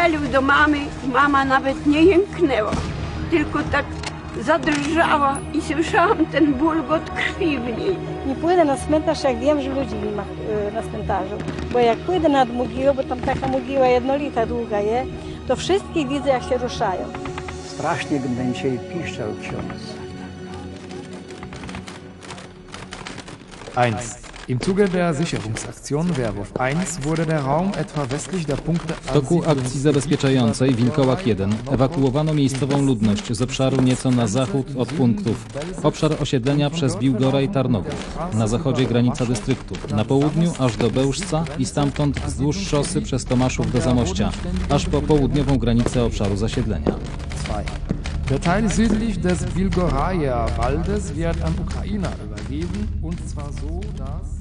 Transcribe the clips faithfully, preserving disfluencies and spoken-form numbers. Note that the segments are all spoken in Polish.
strzelił do mamy, mama nawet nie jęknęła, tylko tak zadrżała i słyszałam ten bulgot krwi w niej. Nie pójdę na cmentarz, jak wiem, że ludzi nie ma na cmentarzu. Bo jak pójdę nad mogiłę, bo tam taka mogiła jednolita, długa jest, to wszystkich widzę, jak się ruszają. Strasznie będę dzisiaj piszczał ksiądz. eins. Im Zuge der Sicherungsaktion Werwolf eins wurde der Raum etwa westlich der Punkte. W toku akcji zabezpieczającej Wilkołak jeden ewakuowano miejscową ludność z obszaru nieco na zachód od punktów. Obszar osiedlenia przez Biłgora i Tarnogów. Na zachodzie granica dystryktu. Na południu aż do Bełżca i stamtąd wzdłuż szosy przez Tomaszów do Zamościa, aż po południową granicę obszaru zasiedlenia. Der Teil südlich des Wilgoraja Waldes wird an Ukrainer übergeben, und zwar so, dass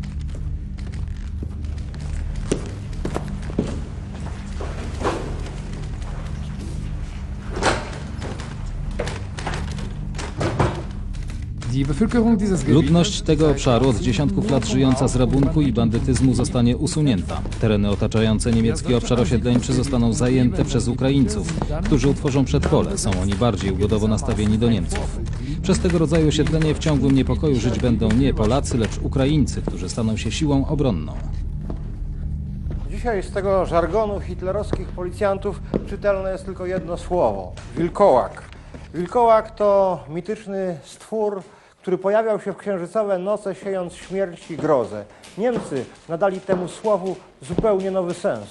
Ludność tego obszaru od dziesiątków lat żyjąca z rabunku i bandytyzmu zostanie usunięta. Tereny otaczające niemiecki obszar osiedleńczy zostaną zajęte przez Ukraińców, którzy utworzą przedpole. Są oni bardziej ugodowo nastawieni do Niemców. Przez tego rodzaju osiedlenie w ciągłym niepokoju żyć będą nie Polacy, lecz Ukraińcy, którzy staną się siłą obronną. Dzisiaj z tego żargonu hitlerowskich policjantów czytelne jest tylko jedno słowo – wilkołak. Wilkołak to mityczny stwór, który pojawiał się w księżycowe noce, siejąc śmierć i grozę. Niemcy nadali temu słowu zupełnie nowy sens.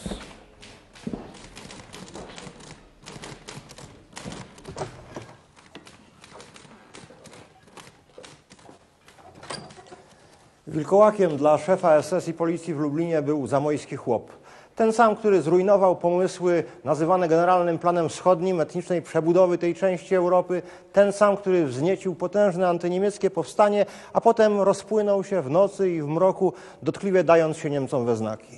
Wilkołakiem dla szefa S S i policji w Lublinie był zamojski chłop. Ten sam, który zrujnował pomysły nazywane Generalnym Planem Wschodnim etnicznej przebudowy tej części Europy. Ten sam, który wzniecił potężne antyniemieckie powstanie, a potem rozpłynął się w nocy i w mroku, dotkliwie dając się Niemcom we znaki.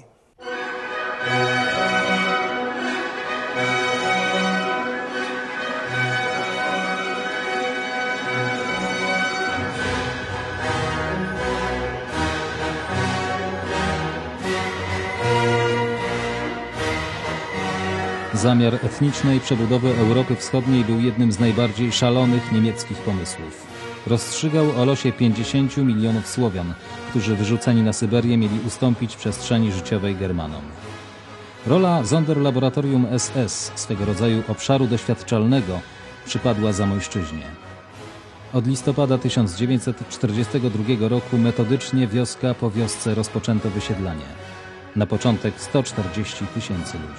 Zamiar etnicznej przebudowy Europy Wschodniej był jednym z najbardziej szalonych niemieckich pomysłów. Rozstrzygał o losie pięćdziesięciu milionów Słowian, którzy wyrzuceni na Syberię mieli ustąpić przestrzeni życiowej Germanom. Rola Sonderlaboratorium S S, swego rodzaju obszaru doświadczalnego, przypadła Zamojszczyźnie. Od listopada tysiąc dziewięćset czterdziestego drugiego roku metodycznie wioska po wiosce rozpoczęto wysiedlanie. Na początek sto czterdzieści tysięcy ludzi.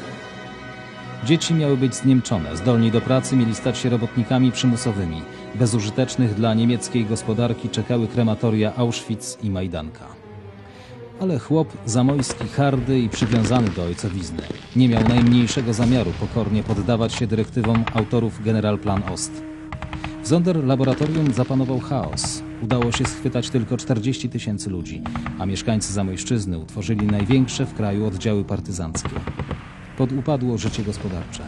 Dzieci miały być zniemczone, zdolni do pracy mieli stać się robotnikami przymusowymi. Bezużytecznych dla niemieckiej gospodarki czekały krematoria Auschwitz i Majdanka. Ale chłop zamojski, hardy i przywiązany do ojcowizny, nie miał najmniejszego zamiaru pokornie poddawać się dyrektywom autorów Generalplan Ost. W Sonderlaboratorium zapanował chaos. Udało się schwytać tylko czterdzieści tysięcy ludzi, a mieszkańcy Zamojszczyzny utworzyli największe w kraju oddziały partyzanckie. Podupadło życie gospodarcze.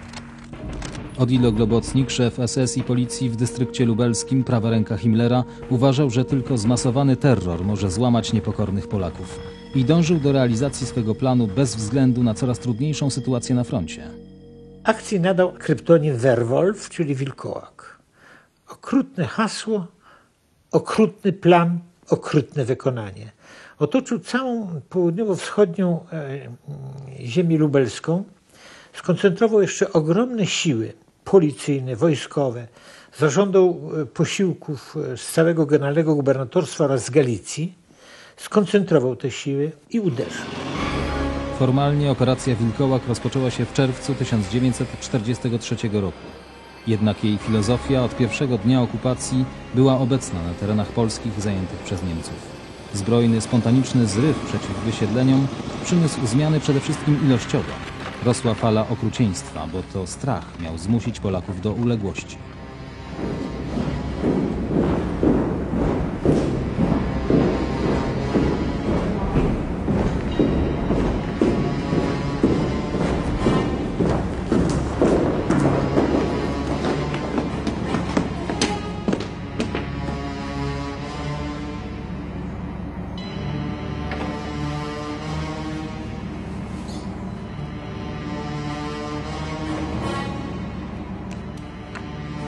Odilo Globocnik, szef S S i policji w dystrykcie lubelskim, prawa ręka Himmlera, uważał, że tylko zmasowany terror może złamać niepokornych Polaków i dążył do realizacji swego planu bez względu na coraz trudniejszą sytuację na froncie. Akcji nadał kryptonim Werwolf, czyli wilkołak. Okrutne hasło, okrutny plan, okrutne wykonanie. Otoczył całą południowo-wschodnią e, ziemię lubelską, skoncentrował jeszcze ogromne siły policyjne, wojskowe, zażądał posiłków z całego generalnego gubernatorstwa oraz z Galicji, skoncentrował te siły i uderzył. Formalnie operacja Wilkołak rozpoczęła się w czerwcu tysiąc dziewięćset czterdziestego trzeciego roku. Jednak jej filozofia od pierwszego dnia okupacji była obecna na terenach polskich zajętych przez Niemców. Zbrojny, spontaniczny zryw przeciw wysiedleniom przyniósł zmiany przede wszystkim ilościowe. Rosła fala okrucieństwa, bo to strach miał zmusić Polaków do uległości.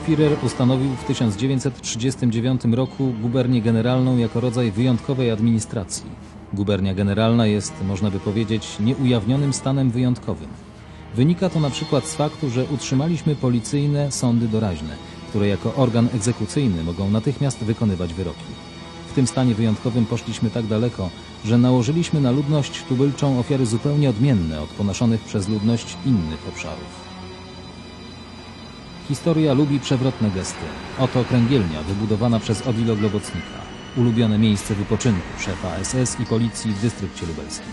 Führer ustanowił w tysiąc dziewięćset trzydziestym dziewiątym roku gubernię generalną jako rodzaj wyjątkowej administracji. Gubernia generalna jest, można by powiedzieć, nieujawnionym stanem wyjątkowym. Wynika to na przykład z faktu, że utrzymaliśmy policyjne sądy doraźne, które jako organ egzekucyjny mogą natychmiast wykonywać wyroki. W tym stanie wyjątkowym poszliśmy tak daleko, że nałożyliśmy na ludność tubylczą ofiary zupełnie odmienne od ponoszonych przez ludność innych obszarów. Historia lubi przewrotne gesty. Oto kręgielnia wybudowana przez Odilo Globocnika. Ulubione miejsce wypoczynku szefa S S i policji w dystrykcie lubelskim.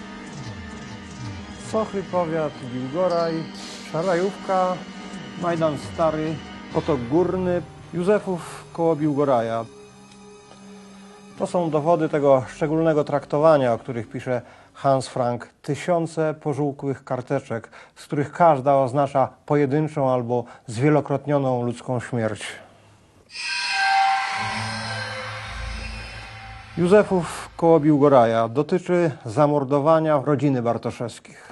Sochy, powiat, Biłgoraj, Szarajówka, Majdan Stary, Potok Górny, Józefów koło Biłgoraja. To są dowody tego szczególnego traktowania, o których pisze Hans Frank. Tysiące pożółkłych karteczek, z których każda oznacza pojedynczą albo zwielokrotnioną ludzką śmierć. Józefów koło Biłgoraja dotyczy zamordowania rodziny Bartoszewskich.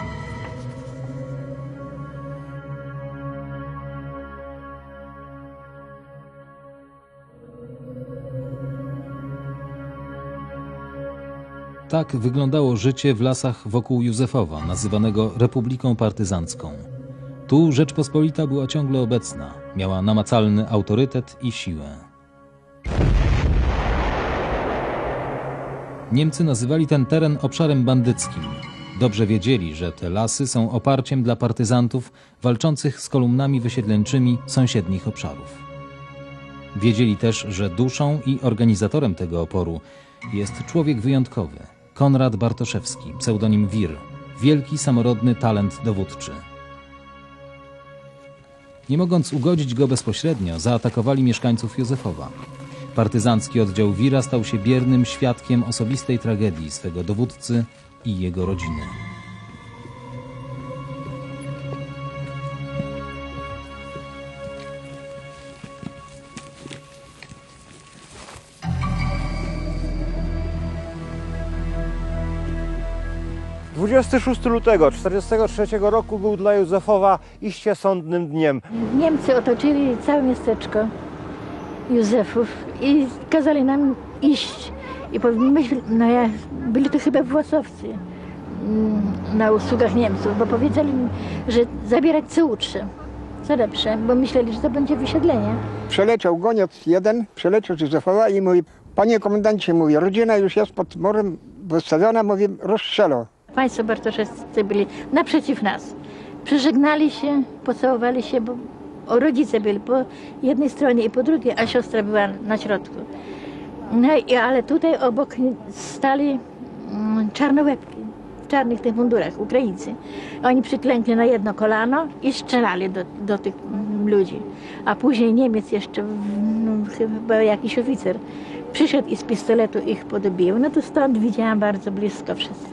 Tak wyglądało życie w lasach wokół Józefowa, nazywanego Republiką Partyzancką. Tu Rzeczpospolita była ciągle obecna, miała namacalny autorytet i siłę. Niemcy nazywali ten teren obszarem bandyckim. Dobrze wiedzieli, że te lasy są oparciem dla partyzantów walczących z kolumnami wysiedleńczymi sąsiednich obszarów. Wiedzieli też, że duszą i organizatorem tego oporu jest człowiek wyjątkowy, Konrad Bartoszewski, pseudonim Wir, wielki samorodny talent dowódczy. Nie mogąc ugodzić go bezpośrednio, zaatakowali mieszkańców Józefowa. Partyzancki oddział Wira stał się biernym świadkiem osobistej tragedii swego dowódcy i jego rodziny. dwudziestego szóstego lutego tysiąc dziewięćset czterdziestego trzeciego roku był dla Józefowa iście sądnym dniem. Niemcy otoczyli całe miasteczko Józefów i kazali nam iść. I myśl, no ja, byli to chyba włosowcy na usługach Niemców, bo powiedzieli mi, że zabierać co łódźsze, co lepsze, bo myśleli, że to będzie wysiedlenie. Przeleciał goniec jeden, przeleciał z Józefowa i mówi: panie komendancie, mówi, rodzina już jest pod morem wystawiona, mówi, rozstrzelał. Państwo Bartoszewscy byli naprzeciw nas. Przeżegnali się, pocałowali się, bo rodzice byli po jednej stronie i po drugiej, a siostra była na środku. No i ale tutaj obok stali mm, czarnołebki w czarnych tych mundurach, Ukraińcy. Oni przyklękli na jedno kolano i strzelali do, do tych mm, ludzi. A później Niemiec jeszcze, no, chyba jakiś oficer, przyszedł i z pistoletu ich podobił. No to stąd widziałam bardzo blisko wszystko.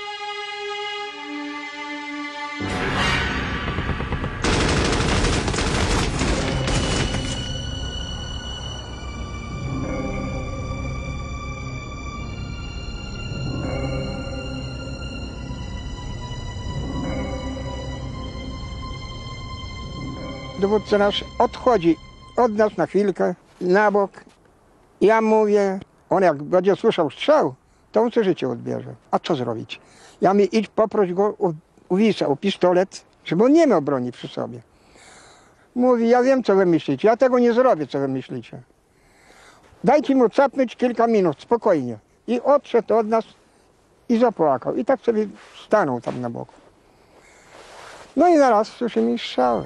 Dowódca nasz odchodzi od nas na chwilkę, na bok. Ja mówię, on jak będzie słyszał strzał, to on sobie życie odbierze. A co zrobić? Ja mi idź, poproś go u, u wisa, o pistolet, żeby on nie miał broni przy sobie. Mówi, ja wiem, co wy myślicie, ja tego nie zrobię, co wy myślicie. Dajcie mu capnąć kilka minut, spokojnie. I odszedł od nas i zapłakał. I tak sobie stanął tam na boku. No i zaraz słyszymy strzały.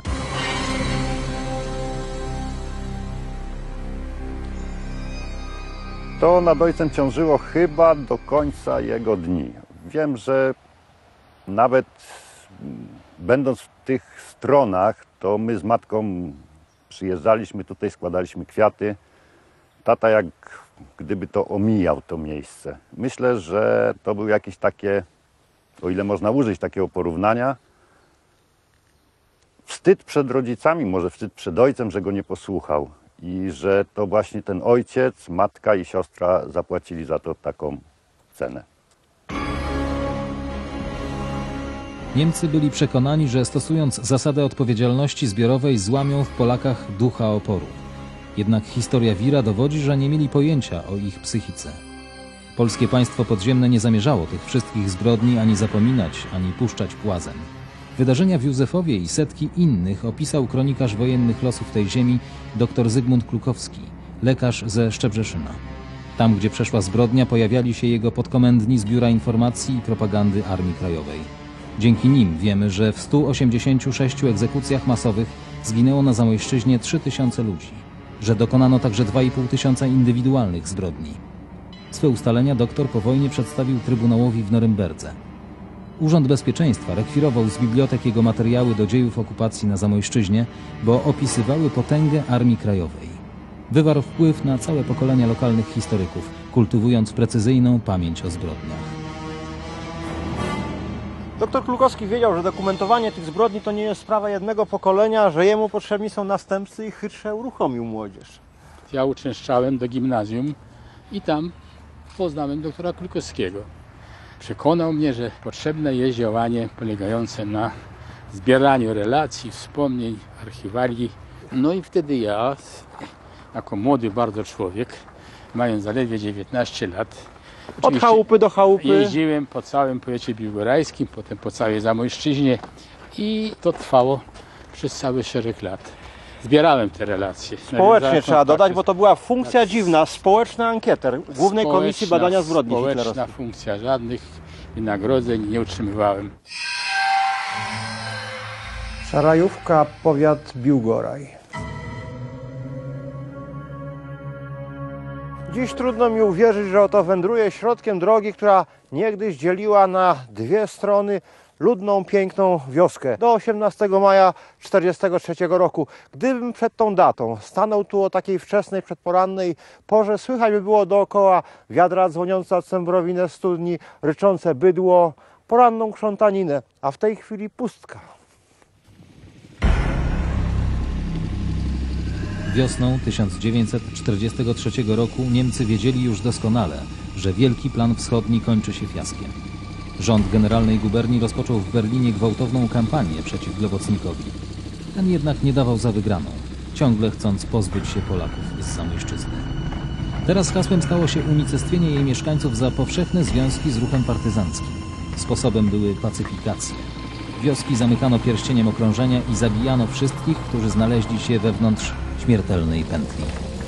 To nad ojcem ciążyło chyba do końca jego dni. Wiem, że nawet będąc w tych stronach, to my z matką przyjeżdżaliśmy tutaj, składaliśmy kwiaty. Tata jak gdyby to omijał to miejsce. Myślę, że to był jakieś takie, o ile można użyć takiego porównania, wstyd przed rodzicami, może wstyd przed ojcem, że go nie posłuchał. I że to właśnie ten ojciec, matka i siostra zapłacili za to taką cenę. Niemcy byli przekonani, że stosując zasadę odpowiedzialności zbiorowej złamią w Polakach ducha oporu. Jednak historia Wira dowodzi, że nie mieli pojęcia o ich psychice. Polskie państwo podziemne nie zamierzało tych wszystkich zbrodni ani zapominać, ani puszczać płazem. Wydarzenia w Józefowie i setki innych opisał kronikarz wojennych losów tej ziemi dr Zygmunt Klukowski, lekarz ze Szczebrzeszyna. Tam, gdzie przeszła zbrodnia, pojawiali się jego podkomendni z Biura Informacji i Propagandy Armii Krajowej. Dzięki nim wiemy, że w stu osiemdziesięciu sześciu egzekucjach masowych zginęło na Zamojszczyźnie trzy tysiące ludzi, że dokonano także dwa i pół tysiąca indywidualnych zbrodni. Swe ustalenia doktor po wojnie przedstawił Trybunałowi w Norymberdze. Urząd Bezpieczeństwa rekwirował z bibliotek jego materiały do dziejów okupacji na Zamojszczyźnie, bo opisywały potęgę Armii Krajowej. Wywarł wpływ na całe pokolenia lokalnych historyków, kultywując precyzyjną pamięć o zbrodniach. Doktor Klukowski wiedział, że dokumentowanie tych zbrodni to nie jest sprawa jednego pokolenia, że jemu potrzebni są następcy i chytrze uruchomił młodzież. Ja uczęszczałem do gimnazjum i tam poznałem doktora Klukowskiego. Przekonał mnie, że potrzebne jest działanie polegające na zbieraniu relacji, wspomnień, archiwalii. No i wtedy ja, jako młody bardzo człowiek, mając zaledwie dziewiętnaście lat, od chałupy do chałupy jeździłem po całym powiecie biłgorajskim, potem po całej Zamojszczyźnie i to trwało przez cały szereg lat. Zbierałem te relacje. Społecznie trzeba dodać, bo to była funkcja dziwna, społeczny ankieter Głównej Społeczna, Komisji Badania Zbrodni Społeczna hitlerowskich. funkcja, żadnych wynagrodzeń nie otrzymywałem. Szarajówka, powiat Biłgoraj. Dziś trudno mi uwierzyć, że oto wędruję środkiem drogi, która niegdyś dzieliła na dwie strony ludną, piękną wioskę do osiemnastego maja tysiąc dziewięćset czterdziestego trzeciego roku. Gdybym przed tą datą stanął tu o takiej wczesnej, przedporannej porze, słychać by było dookoła wiadra dzwoniące od cembrowinę studni, ryczące bydło, poranną krzątaninę, a w tej chwili pustka. Wiosną tysiąc dziewięćset czterdziestego trzeciego roku Niemcy wiedzieli już doskonale, że Wielki Plan Wschodni kończy się fiaskiem. Rząd Generalnej Guberni rozpoczął w Berlinie gwałtowną kampanię przeciw Glowocnikowi. Ten jednak nie dawał za wygraną, ciągle chcąc pozbyć się Polaków z Zamojszczyzny. Teraz hasłem stało się unicestwienie jej mieszkańców za powszechne związki z ruchem partyzanckim. Sposobem były pacyfikacje. Wioski zamykano pierścieniem okrążenia i zabijano wszystkich, którzy znaleźli się wewnątrz śmiertelnej pętli.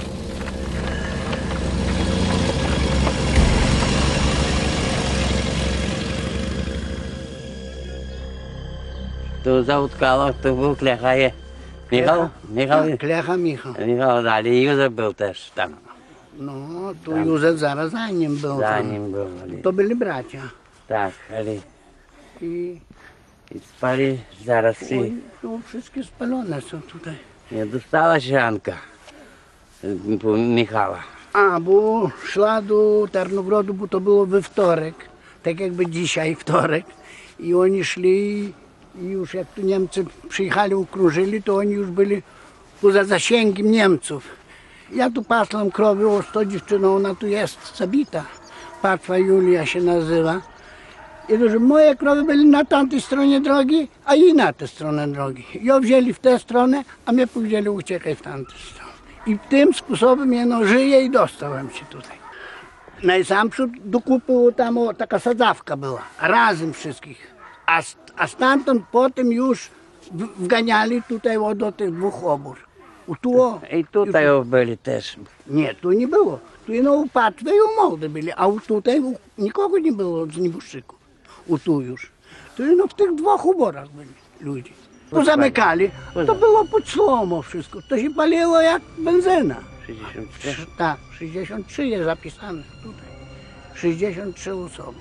To Zautkało, to był Klecha je. Michał? Michał? Klecha Michał. Michał, ale Józef był też tam. No, to tam. Józef zaraz za nim był. Za nim był. Ale... To byli bracia. Tak, ale... I... I spali zaraz i... Oj, to wszystkie spalone są tutaj. Nie dostała się Anka Michała. A, bo szła do Tarnogrodu, bo to było we wtorek. Tak jakby dzisiaj wtorek. I oni szli i już jak tu Niemcy przyjechali, ukrążyli, to oni już byli poza zasięgiem Niemców. Ja tu pasłem krowy, o sto dziewczyną, ona tu jest zabita. Patwa Julia się nazywa. I to, że moje krowy byli na tamtej stronie drogi, a i na tę stronę drogi. Ją wzięli w tę stronę, a mnie powiedzieli uciekaj w tamtą stronę. I tym sposobem ja no, żyję i dostałem się tutaj. Najsamprzód do kupy tam o, taka sadzawka była, razem wszystkich. A, a stamtąd potem już w, wganiali tutaj o, do tych dwóch obór. U tu, o, I tutaj już... byli też. Nie, tu nie było. Tu no, u Patwy i u Mołdy byli, a u tutaj u, nikogo nie było z nieboszczyków. U tu już. Tu no, w tych dwóch uborach byli ludzie. Tu zamykali, to było pod słomą wszystko. To się paliło jak benzyna. sześćdziesiąt trzy? Tak, sześćdziesiąt trzy jest zapisane tutaj. sześćdziesiąt trzy osoby.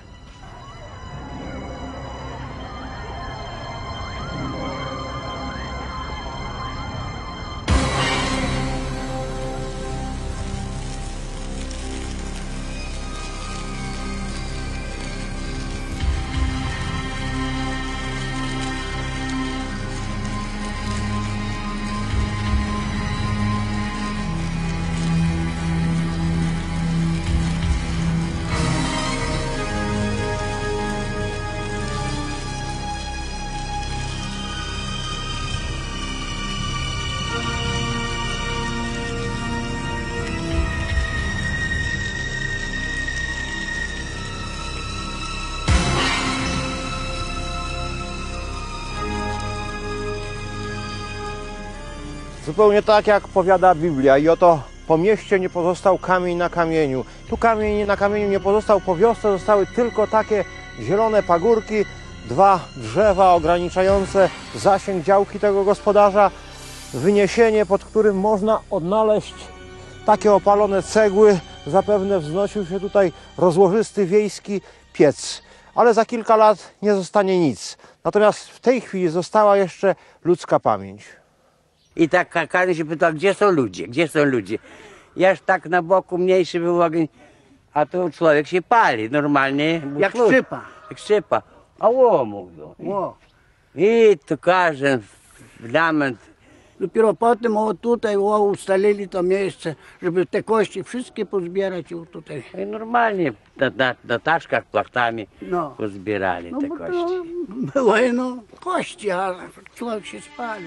Zupełnie tak, jak powiada Biblia. I oto po mieście nie pozostał kamień na kamieniu. Tu kamień na kamieniu nie pozostał, po wiosce zostały tylko takie zielone pagórki, dwa drzewa ograniczające zasięg działki tego gospodarza, wyniesienie, pod którym można odnaleźć takie opalone cegły. Zapewne wznosił się tutaj rozłożysty wiejski piec, ale za kilka lat nie zostanie nic. Natomiast w tej chwili została jeszcze ludzka pamięć. I tak każdy się pytał, gdzie są ludzie, gdzie są ludzie. Jaż tak na boku mniejszy był ogień, a tu człowiek się pali normalnie. Jak szczypa. Jak szczypa. A łomuk był. O. I tu każdy lament. Dopiero potem o tutaj o, ustalili to miejsce, żeby te kości wszystkie pozbierać o, tutaj. I normalnie na, na, na taczkach plachtami No. pozbierali No te bo kości. to było no kości, ale człowiek się spalił.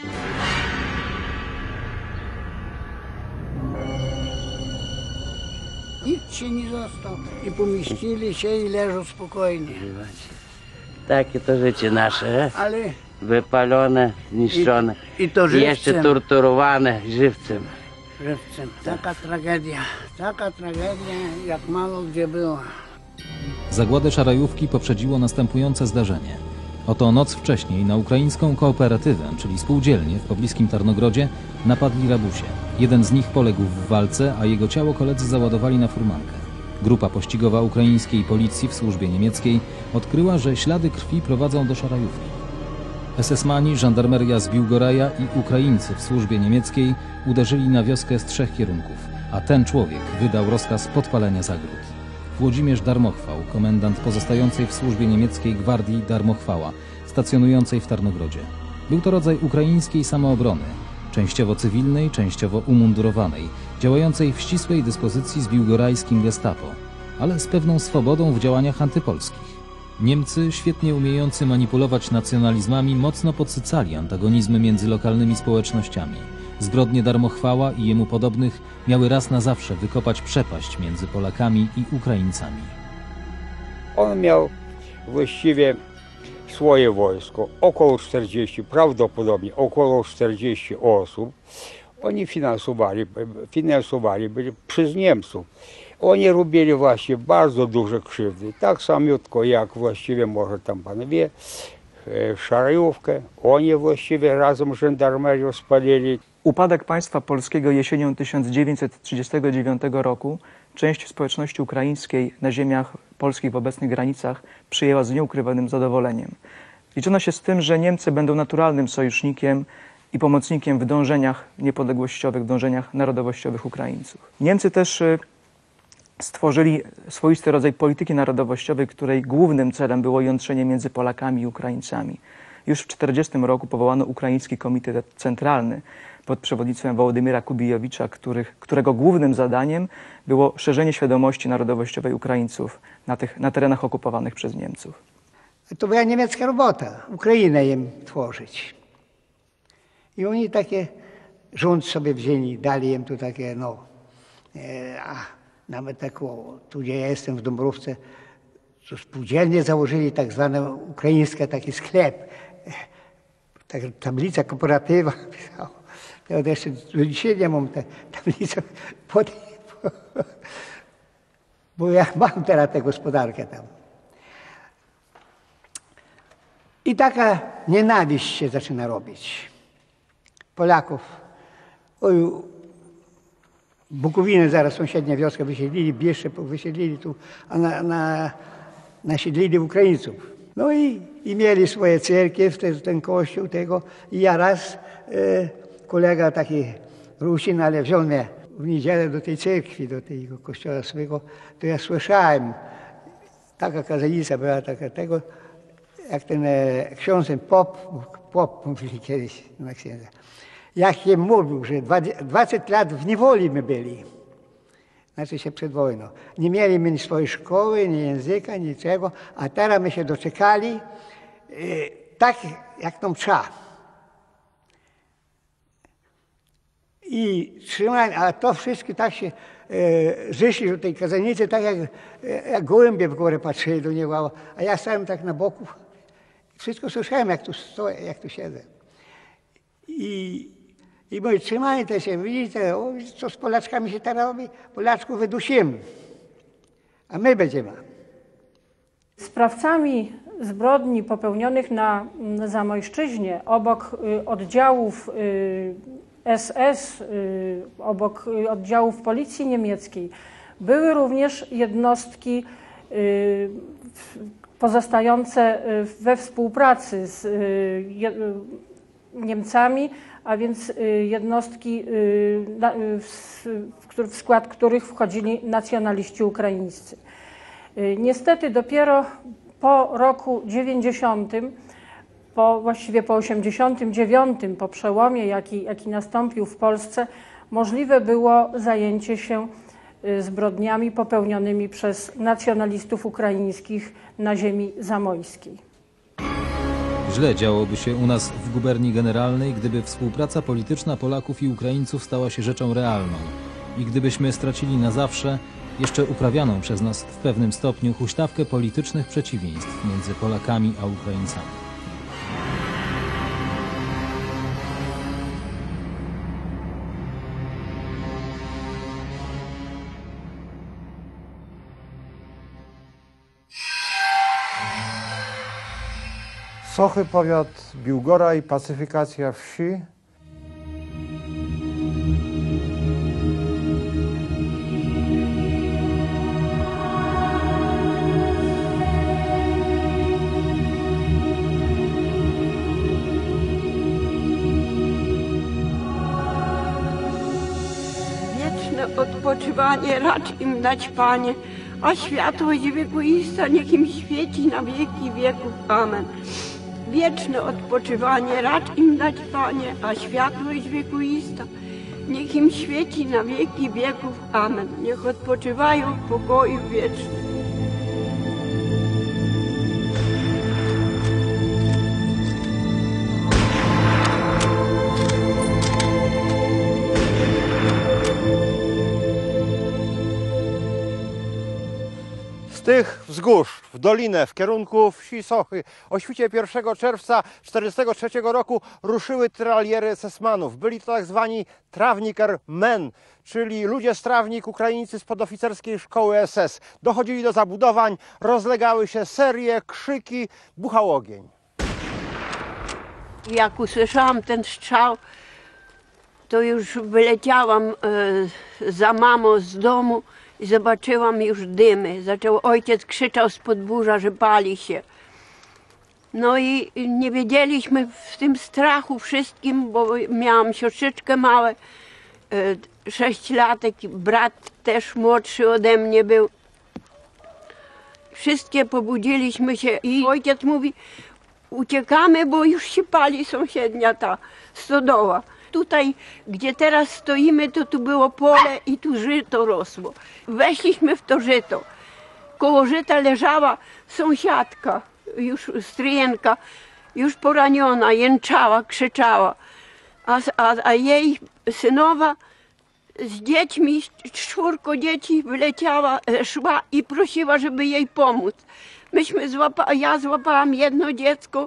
Nikt się nie został. I pomieścili się i leżą spokojnie. Takie to życie nasze. Ale Wypalone, zniszczone. I, i to I żywcem. jeszcze torturowane żywcem. Żywcem. Taka tragedia. Taka tragedia, jak mało gdzie była. Zagładę Szarajówki poprzedziło następujące zdarzenie. Oto noc wcześniej na ukraińską kooperatywę, czyli spółdzielnię w pobliskim Tarnogrodzie, napadli rabusie. Jeden z nich poległ w walce, a jego ciało koledzy załadowali na furmankę. Grupa pościgowa ukraińskiej policji w służbie niemieckiej odkryła, że ślady krwi prowadzą do Szarajówki. esesmani, żandarmeria z Biłgoraja i Ukraińcy w służbie niemieckiej uderzyli na wioskę z trzech kierunków, a ten człowiek wydał rozkaz podpalenia zagród. Włodzimierz Darmochwał, komendant pozostającej w służbie niemieckiej Gwardii Darmochwała, stacjonującej w Tarnogrodzie. Był to rodzaj ukraińskiej samoobrony, częściowo cywilnej, częściowo umundurowanej, działającej w ścisłej dyspozycji z biłgorajskim gestapo, ale z pewną swobodą w działaniach antypolskich. Niemcy, świetnie umiejący manipulować nacjonalizmami, mocno podsycali antagonizmy między lokalnymi społecznościami. Zbrodnie Darmochwała i jemu podobnych miały raz na zawsze wykopać przepaść między Polakami i Ukraińcami. On miał właściwie swoje wojsko, około czterdziestu, prawdopodobnie około czterdziestu osób. Oni finansowali, finansowali byli przez Niemców. Oni robili właśnie bardzo duże krzywdy, tak samiutko jak właściwie może tam pan wie, Szarajówkę. Oni właściwie razem z żandarmerią spalili. Upadek państwa polskiego jesienią tysiąc dziewięćset trzydziestego dziewiątego roku część społeczności ukraińskiej na ziemiach polskich w obecnych granicach przyjęła z nieukrywanym zadowoleniem. Liczono się z tym, że Niemcy będą naturalnym sojusznikiem i pomocnikiem w dążeniach niepodległościowych, w dążeniach narodowościowych Ukraińców. Niemcy też stworzyli swoisty rodzaj polityki narodowościowej, której głównym celem było jątrzenie między Polakami i Ukraińcami. Już w tysiąc dziewięćset czterdziestym roku powołano Ukraiński Komitet Centralny pod przewodnictwem Wołodymyra Kubijowicza, których, którego głównym zadaniem było szerzenie świadomości narodowościowej Ukraińców na, tych, na terenach okupowanych przez Niemców. To była niemiecka robota, Ukrainę im tworzyć. I oni takie rząd sobie wzięli, dali im tu takie, no, e, a nawet taką, tu gdzie ja jestem w Dąbrówce, to spółdzielnie założyli tak zwane ukraińskie taki sklep. Tak, tablica kooperatywa pisała. Ja jeszcze do dzisiaj nie mam tę tablicę, pod, bo ja mam teraz tę gospodarkę tam. I taka nienawiść się zaczyna robić. Polaków. Oj, Bukowinę zaraz sąsiednia wioska wysiedlili, Bieszcze wysiedlili tu, a na, na, nasiedlili Ukraińców. No i, i mieli swoje cerkiew, ten, ten kościół tego. I ja raz, e, kolega taki Rusin, ale wziął mnie w niedzielę do tej cerkwi, do tego kościoła swego, to ja słyszałem, taka kazanica była, taka tego, jak ten e, ksiądz, ten pop, pop mówili kiedyś na księdza. Jak im mówił, że dwadzieścia lat w niewoli my byli, znaczy się przed wojną. Nie mieli my swojej szkoły, ni języka, niczego, a teraz my się doczekali e, tak, jak nam trzeba. I trzymali, a to wszystko tak się e, żyszli do tej kazanicy, tak jak, jak gołębie w górę patrzyli do niego, a ja stałem tak na boku. Wszystko słyszałem, jak tu stoję, jak tu siedzę. I I mówi, trzymajcie się, widzicie, o, co z Polaczkami się teraz robi? Polaczków wydusimy, a my będziemy. Sprawcami zbrodni popełnionych na Zamojszczyźnie obok y, oddziałów y, S S, y, obok y, oddziałów policji niemieckiej były również jednostki y, pozostające we współpracy z y, je, Niemcami, a więc y, jednostki, y, na, y, w, w skład których wchodzili nacjonaliści ukraińscy. Y, niestety dopiero po roku dziewięćdziesiątym, po, właściwie po osiemdziesiątym dziewiątym, po przełomie, jaki, jaki nastąpił w Polsce, możliwe było zajęcie się zbrodniami popełnionymi przez nacjonalistów ukraińskich na ziemi zamojskiej. Źle działoby się u nas w guberni generalnej, gdyby współpraca polityczna Polaków i Ukraińców stała się rzeczą realną i gdybyśmy stracili na zawsze jeszcze uprawianą przez nas w pewnym stopniu huśtawkę politycznych przeciwieństw między Polakami a Ukraińcami. Sochy, powiat Biłgoraj, pacyfikacja wsi. Wieczne odpoczywanie racz im dać, Panie, a światłość wiekuista niech im świeci na wieki wieków. Amen. Wieczne odpoczywanie racz im dać, Panie, a światłość wiekuista niech im świeci na wieki wieków. Amen. Niech odpoczywają w pokoju wiecznym. Z tych wzgórz w dolinę w kierunku wsi Sochy o świcie pierwszego czerwca tysiąc dziewięćset czterdziestego trzeciego roku ruszyły traliery esesmanów. Byli to tak zwani Trawniker Men, czyli ludzie z Trawnik, Ukraińcy z podoficerskiej szkoły S S. Dochodzili do zabudowań, rozlegały się serie, krzyki, buchał ogień. Jak usłyszałam ten strzał, to już wyleciałam e, za mamą z domu i zobaczyłam już dymy. Zaczął ojciec krzyczał z podwórza, że pali się. No i nie wiedzieliśmy w tym strachu wszystkim, bo miałam siostrzyczkę małe, sześciolatek, brat też młodszy ode mnie był. Wszystkie pobudziliśmy się i ojciec mówi, uciekamy, bo już się pali sąsiednia ta stodoła. Tutaj, gdzie teraz stoimy, to tu było pole i tu żyto rosło. Weszliśmy w to żyto. Koło żyta leżała sąsiadka, już stryjenka, już poraniona, jęczała, krzyczała. A, a, a jej synowa z dziećmi, czwórko dzieci wyleciała, szła i prosiła, żeby jej pomóc. Myśmy złapa, ja złapałam jedno dziecko,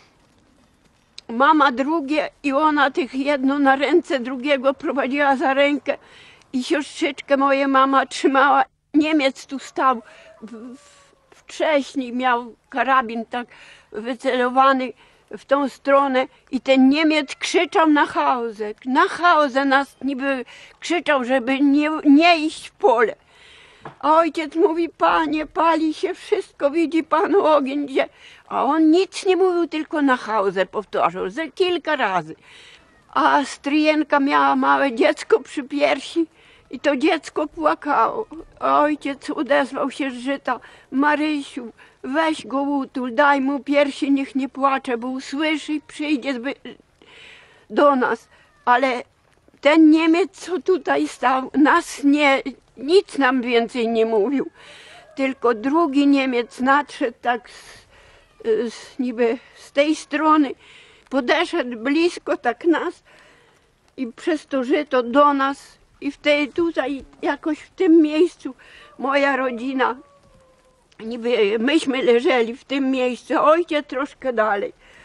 mama drugie i ona tych jedno na ręce drugiego prowadziła za rękę i siostrzyczkę moja mama trzymała. Niemiec tu stał w, w, w trześni, miał karabin tak wycelowany w tą stronę i ten Niemiec krzyczał na Hausę. Na Hausę nas niby krzyczał, żeby nie, nie iść w pole. A ojciec mówi, panie, pali się wszystko, widzi pan ogień, gdzie? A on nic nie mówił, tylko na Hausę powtarzał, ze kilka razy. A stryjenka miała małe dziecko przy piersi i to dziecko płakało. A ojciec odezwał się z żyta, Marysiu, weź go utul, daj mu piersi, niech nie płacze, bo usłyszy i przyjdzie do nas. Ale ten Niemiec, co tutaj stał, nas nie, nic nam więcej nie mówił. Tylko drugi Niemiec nadszedł tak z, z, niby z tej strony, podeszedł blisko tak nas i przez to żyto do nas i w tej tutaj jakoś w tym miejscu moja rodzina, niby myśmy leżeli w tym miejscu, ojciec troszkę dalej.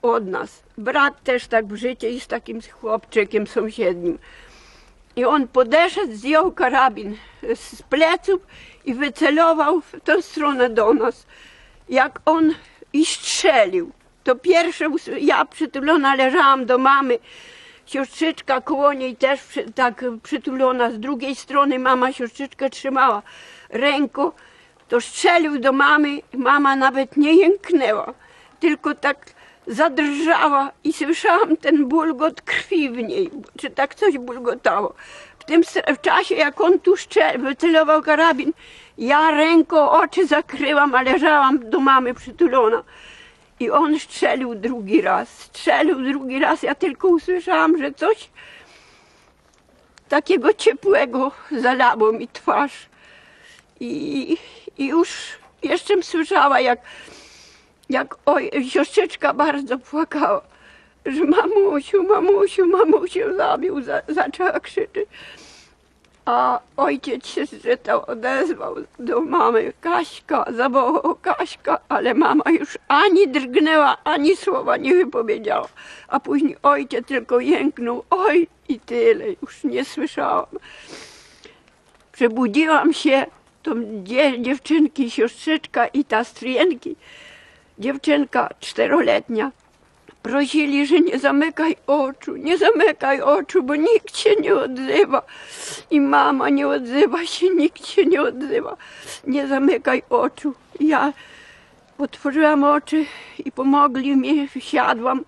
od nas. Brat też tak w życiu i z takim chłopczykiem sąsiednim. I on podeszedł, zdjął karabin z pleców i wycelował w tę stronę do nas. Jak on i strzelił, to pierwsze, ja przytulona leżałam do mamy, siostrzyczka koło niej też przy, tak przytulona, z drugiej strony mama siostrzyczkę trzymała ręką, to strzelił do mamy, mama nawet nie jęknęła, tylko tak zadrżała i słyszałam ten bulgot krwi w niej, czy tak coś bulgotało. W tym w czasie, jak on tu wycelował karabin, ja ręką oczy zakryłam, a leżałam do mamy przytulona. I on strzelił drugi raz, strzelił drugi raz, ja tylko usłyszałam, że coś takiego ciepłego zalało mi twarz. I, i już jeszcze słyszała, jak, jak oj, siostrzyczka bardzo płakała, że mamusiu, mamusiu, mamusiu zabił, za, zaczęła krzyczeć. A ojciec się zżytał, odezwał do mamy, Kaśka, zawołał Kaśka, ale mama już ani drgnęła, ani słowa nie wypowiedziała. A później ojciec tylko jęknął, oj i tyle, już nie słyszałam. Przebudziłam się, to dzie, dziewczynki, siostrzyczka i ta stryjenki, dziewczynka czteroletnia, prosili, że nie zamykaj oczu, nie zamykaj oczu, bo nikt się nie odzywa. I mama nie odzywa się, nikt się nie odzywa. Nie zamykaj oczu. Ja otworzyłam oczy i pomogli mi, siadłam.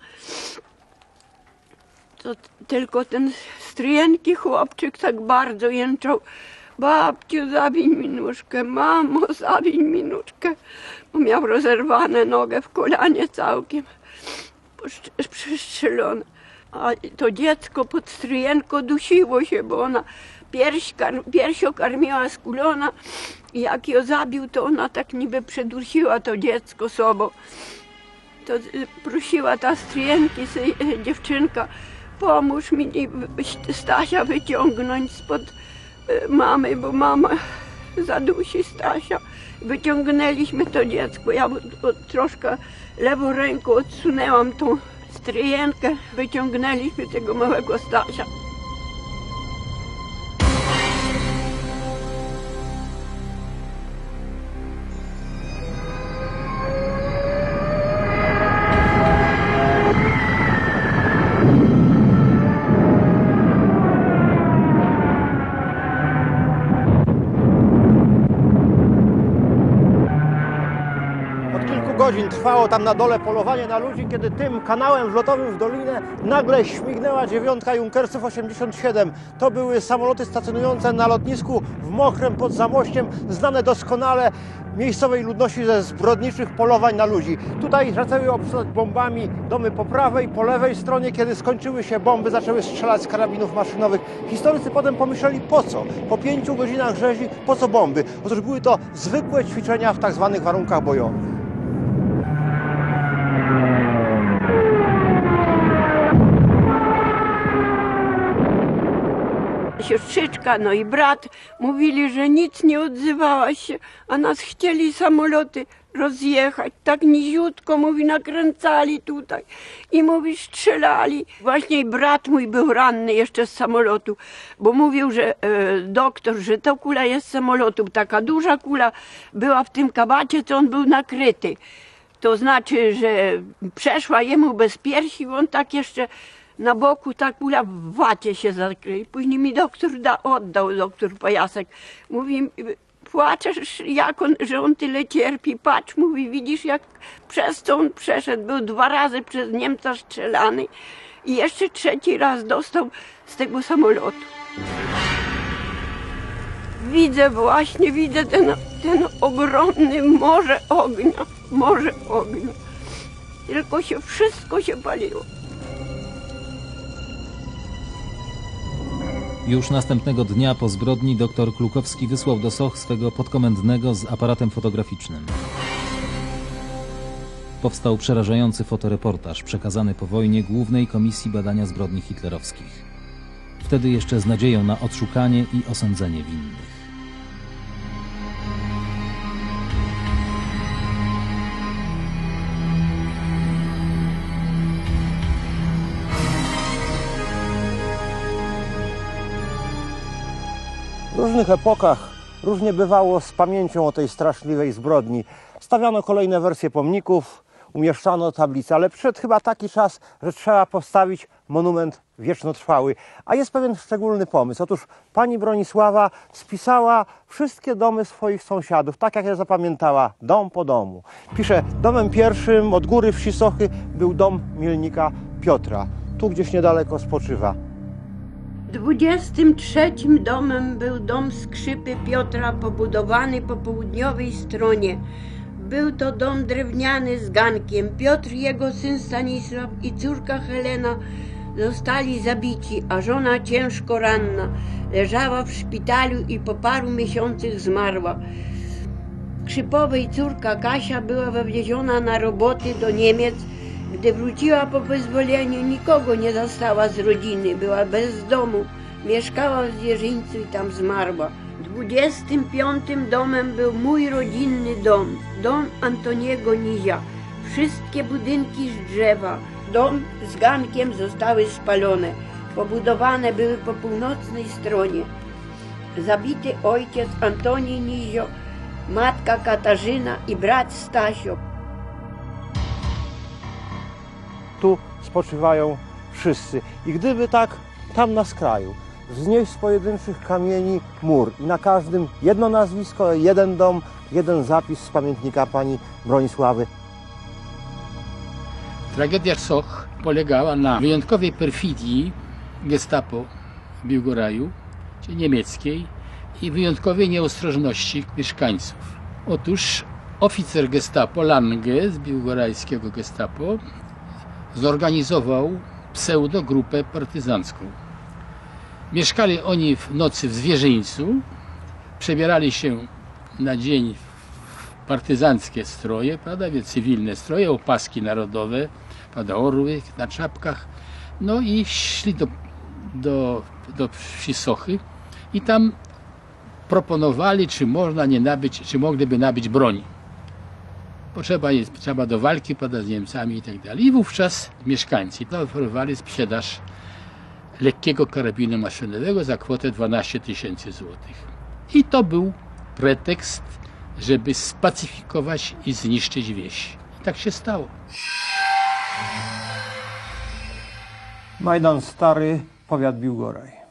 To tylko ten stryjenki chłopczyk tak bardzo jęczał. Babciu, zawiń mi nóżkę, mamo, zawiń mi nóżkę. Bo miał rozerwane nogę w kolanie całkiem. Przystrzelone. A to dziecko pod stryjenką dusiło się, bo ona pierś, kar, piersią karmiła skulona i jak ją zabił, to ona tak niby przedusiła to dziecko sobą. To prosiła ta stryjenki, dziewczynka, pomóż mi Stasia wyciągnąć spod mamy, bo mama zadusi Stasia. Wyciągnęliśmy to dziecko, ja troszkę lewą ręką odsunęłam tą stryjenkę, wyciągnęliśmy tego małego Stasia. Godzin trwało tam na dole polowanie na ludzi, kiedy tym kanałem wlotowym w dolinę nagle śmignęła dziewiątka Junkersów osiemdziesiąt siedem. To były samoloty stacjonujące na lotnisku w Mochrem pod Zamościem, znane doskonale miejscowej ludności ze zbrodniczych polowań na ludzi. Tutaj zaczęły obsadzać bombami domy po prawej, po lewej stronie. Kiedy skończyły się bomby, zaczęły strzelać z karabinów maszynowych. Historycy potem pomyśleli, po co? Po pięciu godzinach rzezi, po co bomby? Otóż były to zwykłe ćwiczenia w tak zwanych warunkach bojowych. Siostrzyczka, no i brat mówili, że nic nie odzywała się, a nas chcieli samoloty rozjechać. Tak niziutko, mówi, nakręcali tutaj i mówi, strzelali. Właśnie brat mój był ranny jeszcze z samolotu, bo mówił, że e, doktor, że to kula jest z samolotu. Taka duża kula była w tym kabacie, to on był nakryty. To znaczy, że przeszła jemu bez piersi, on tak jeszcze na boku ta kula w wacie się zakryje. Później mi doktor da, oddał, doktor Pajasek. Mówi, płaczesz, jak on, że on tyle cierpi. Patrz, mówi, widzisz, jak przez co on przeszedł. Był dwa razy przez Niemca strzelany i jeszcze trzeci raz dostał z tego samolotu. Widzę właśnie, widzę ten, ten ogromny morze ognia, morze ognia. Tylko się, wszystko się paliło. Już następnego dnia po zbrodni dr Klukowski wysłał do Soch swego podkomendnego z aparatem fotograficznym. Powstał przerażający fotoreportaż przekazany po wojnie Głównej Komisji Badania Zbrodni Hitlerowskich. Wtedy jeszcze z nadzieją na odszukanie i osądzenie winnych. różnych epokach różnie bywało z pamięcią o tej straszliwej zbrodni. Stawiano kolejne wersje pomników, umieszczano tablice, ale przyszedł chyba taki czas, że trzeba postawić monument wiecznotrwały. A jest pewien szczególny pomysł. Otóż pani Bronisława spisała wszystkie domy swoich sąsiadów, tak jak je zapamiętała, dom po domu. Pisze, domem pierwszym od góry wsi Sochy był dom mielnika Piotra. Tu gdzieś niedaleko spoczywa. Dwudziestym trzecim domem był dom Skrzypy Piotra, pobudowany po południowej stronie. Był to dom drewniany z gankiem. Piotr, jego syn Stanisław i córka Helena zostali zabici, a żona ciężko ranna. Leżała w szpitalu i po paru miesiącach zmarła. Krzypowej córka Kasia była wywieziona na roboty do Niemiec. Gdy wróciła po wyzwoleniu, nikogo nie zastała z rodziny. Była bez domu. Mieszkała w dzierżyńcu i tam zmarła. Dwudziestym piątym domem był mój rodzinny dom, dom Antoniego Nizia. Wszystkie budynki z drzewa, dom z gankiem zostały spalone. Pobudowane były po północnej stronie. Zabity ojciec Antoni Nizio, matka Katarzyna i brat Stasio. Tu spoczywają wszyscy. I gdyby tak tam na skraju wznieść z pojedynczych kamieni mur i na każdym jedno nazwisko, jeden dom, jeden zapis z pamiętnika pani Bronisławy. Tragedia Soch polegała na wyjątkowej perfidii gestapo w Biłgoraju, czyli niemieckiej, i wyjątkowej nieostrożności mieszkańców. Otóż oficer gestapo Lange z biłgorajskiego gestapo zorganizował pseudogrupę partyzancką. Mieszkali oni w nocy w Zwierzyńcu, przebierali się na dzień w partyzanckie stroje, prawda, więc cywilne stroje, opaski narodowe, prawda, orły na czapkach, no i szli do, do, do wsi Sochy i tam proponowali, czy można nie nabyć, czy mogliby nabyć broń. Potrzeba jest, trzeba do walki, prawda, z Niemcami i tak dalej. I wówczas mieszkańcy oferowali sprzedaż lekkiego karabinu maszynowego za kwotę dwanaście tysięcy złotych. I to był pretekst, żeby spacyfikować i zniszczyć wieś. I tak się stało. Majdan Stary, powiat Biłgoraj.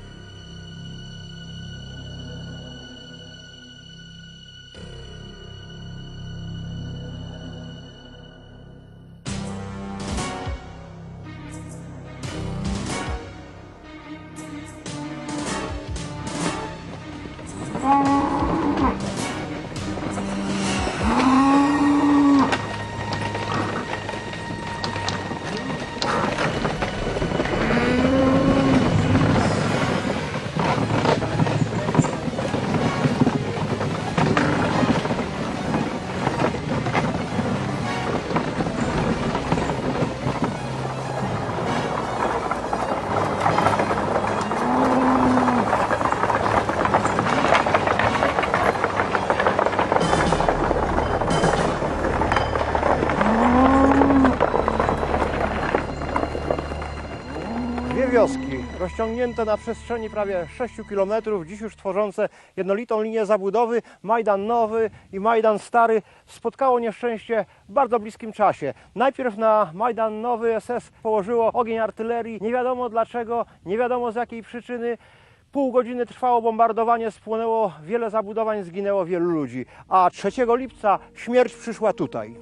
Wioski rozciągnięte na przestrzeni prawie sześciu kilometrów, dziś już tworzące jednolitą linię zabudowy, Majdan Nowy i Majdan Stary spotkało nieszczęście w bardzo bliskim czasie. Najpierw na Majdan Nowy S S położyło ogień artylerii, nie wiadomo dlaczego, nie wiadomo z jakiej przyczyny. Pół godziny trwało bombardowanie, spłonęło wiele zabudowań, zginęło wielu ludzi, a trzeciego lipca śmierć przyszła tutaj.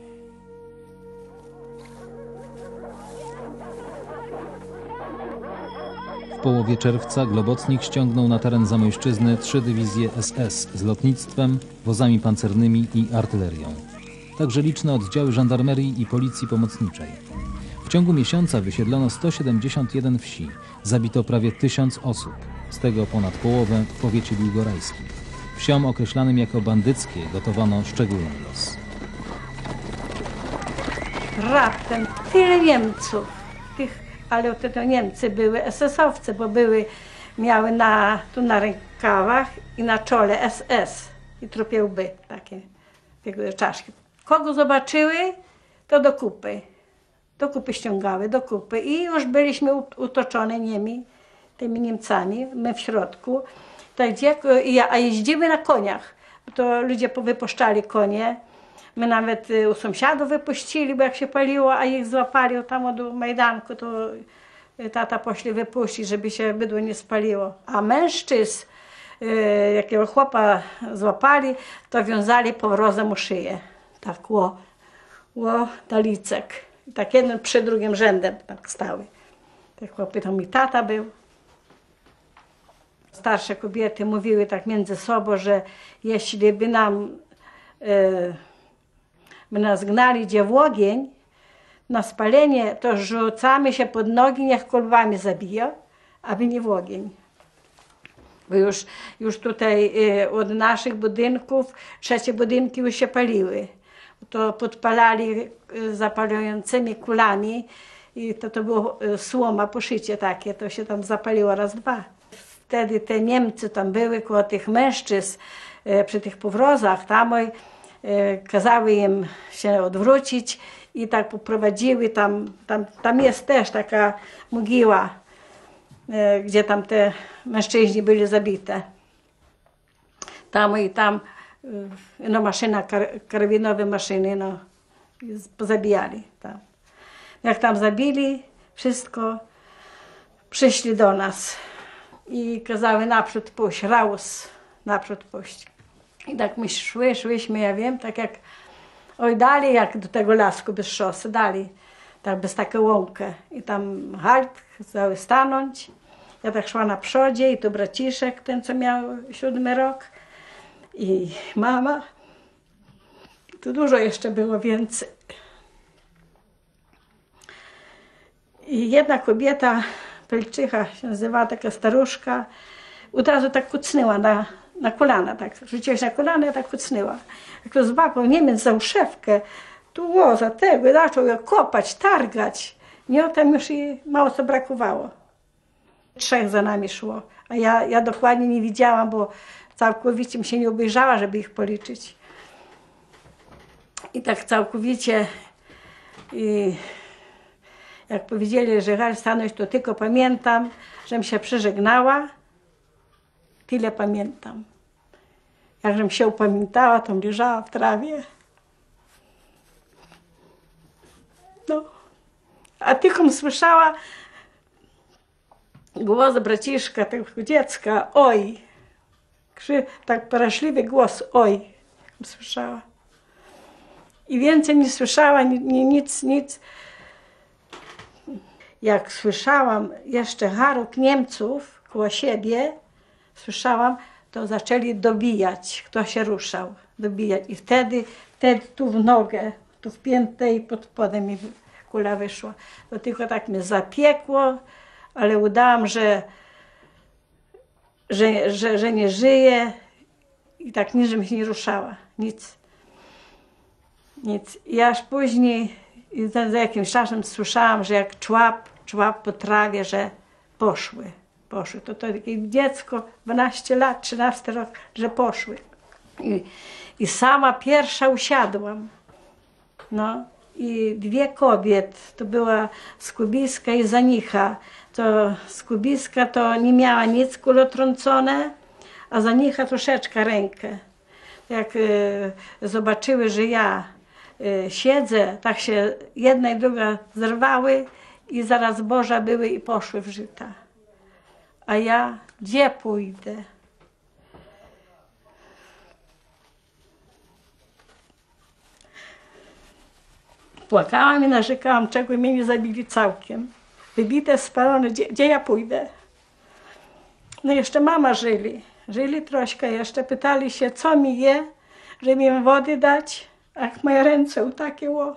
W połowie czerwca Globocnik ściągnął na teren Zamojszczyzny trzy dywizje S S z lotnictwem, wozami pancernymi i artylerią. Także liczne oddziały żandarmerii i policji pomocniczej. W ciągu miesiąca wysiedlono sto siedemdziesiąt jeden wsi, zabito prawie tysiąc osób, z tego ponad połowę w powiecie biłgorajskim. Wsiom określanym jako bandyckie gotowano szczególny los. Raptem tyle Niemców, tych, ale to Niemcy były es es owcy, bo były, miały na, tu na rękawach i na czole S S i trupie łby, takie, takie czaszki. Kogo zobaczyły, to do kupy, do kupy ściągały, do kupy i już byliśmy utoczone niemi, tymi Niemcami, my w środku. Tak dziecko, a jeździmy na koniach. To ludzie wypuszczali konie. My nawet u sąsiadów wypuścili, bo jak się paliło, a ich złapali tam od Majdanku, to tata poszli wypuścić, żeby się bydło nie spaliło. A mężczyzn, jakiego chłopa złapali, to wiązali powrozem u szyję. Tak ło, ło, talicek. I tak jeden przy drugim rzędem tak stały. Te chłopy, to mi tata był. Starsze kobiety mówiły tak między sobą, że jeśli by nam e, by nas gnali gdzie w ogień na spalenie, to rzucamy się pod nogi, niech kolbami zabiją, aby nie w ogień. Bo już, już tutaj e, od naszych budynków trzecie budynki już się paliły. To podpalali e, zapalającymi kulami i to, to było e, słoma, poszycie takie, to się tam zapaliło raz, dwa. Wtedy te Niemcy tam były koło tych mężczyzn e, przy tych powrozach, tam e, kazały im się odwrócić i tak poprowadziły, tam, tam, tam jest też taka mogiła, e, gdzie tam te mężczyźni byli zabite. Tam i tam e, no maszyna, kar, karabinowe maszyny, no, pozabijali tam. Jak tam zabili wszystko, przyszli do nas. I kazały naprzód pójść, raus, naprzód pójść. I tak my szły, szłyśmy, ja wiem, tak jak, oj dali, jak do tego lasku bez szosy, dali, tak bez taką łąkę. I tam halt, kazały stanąć. Ja tak szła na przodzie i to braciszek, ten co miał siódmy rok. I mama. Tu dużo jeszcze było więcej. I jedna kobieta, Pelczycha się nazywała, taka staruszka, od razu tak kucnęła na, na kolana, tak, rzuciła się na kolana i tak kucnęła. Jak to złapał Niemiec za uszewkę, tu o, za tego, zaczął ją kopać, targać. Nie, tam już jej mało co brakowało. Trzech za nami szło, a ja, ja dokładnie nie widziałam, bo całkowicie mi się nie obejrzała, żeby ich policzyć. I tak całkowicie... I jak powiedzieli, że Gal stanąć, to tylko pamiętam, żem się przeżegnała. Tyle pamiętam. Jakżem się upamiętała, to leżała w trawie. No. A tylko słyszała głos braciszka, tego dziecka, oj. Krzy, tak poraszliwy głos, oj. Słyszała. I więcej nie słyszała, ni, ni, nic, nic. Jak słyszałam jeszcze haruk Niemców koło siebie, słyszałam, to zaczęli dobijać, kto się ruszał, dobijać. I wtedy, wtedy tu w nogę, tu w piętę i pod spodem mi kula wyszła. To tylko tak mnie zapiekło, ale udałam, że, że, że, że nie żyję i tak nic, żebym się nie ruszała, nic. Nic. I aż później, i za, za jakimś czasem słyszałam, że jak człap, człap po trawie, że poszły, poszły. To, to takie dziecko, dwanaście lat, trzynaście rok, że poszły. I, i sama pierwsza usiadłam. No i dwie kobiety, to była Skubiska i Zanicha. To Skubiska to nie miała nic kulotrącone, a Zanicha troszeczkę rękę. Jak y, zobaczyły, że ja y, siedzę, tak się jedna i druga zerwały i zaraz boża były i poszły w żyta. A ja gdzie pójdę? Płakałam i narzekałam, czego mnie nie zabili całkiem. Wybite, spalone, gdzie, gdzie ja pójdę? No jeszcze mama żyli, żyli troszkę jeszcze, pytali się, co mi je, żeby im wody dać, ach, moje ręce takie ło.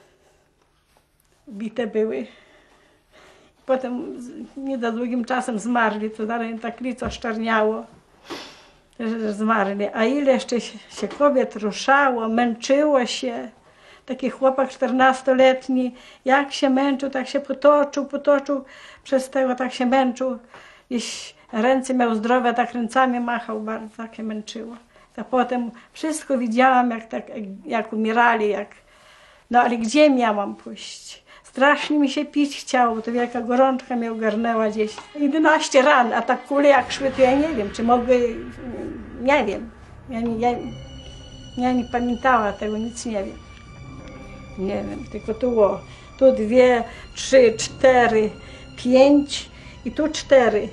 Bite były. Potem nie za długim czasem zmarli, to dalej tak lico szczerniało, że zmarli. A ile jeszcze się kobiet ruszało, męczyło się. Taki chłopak czternastoletni, jak się męczył, tak się potoczył, potoczył, przez tego tak się męczył. Jeśli ręce miał zdrowe, tak ręcami machał bardzo, tak się męczyło. A potem wszystko widziałam, jak, tak, jak umierali, jak... No ale gdzie miałam pójść? Strasznie mi się pić chciało, bo to wielka gorączka mnie ogarnęła gdzieś. jedenaście ran, a tak kule jak szły, to ja nie wiem, czy mogły, nie wiem. Ja nie, ja, ja nie pamiętała tego, nic nie wiem. Nie wiem, tylko tu było, tu dwie, trzy, cztery, pięć i tu cztery.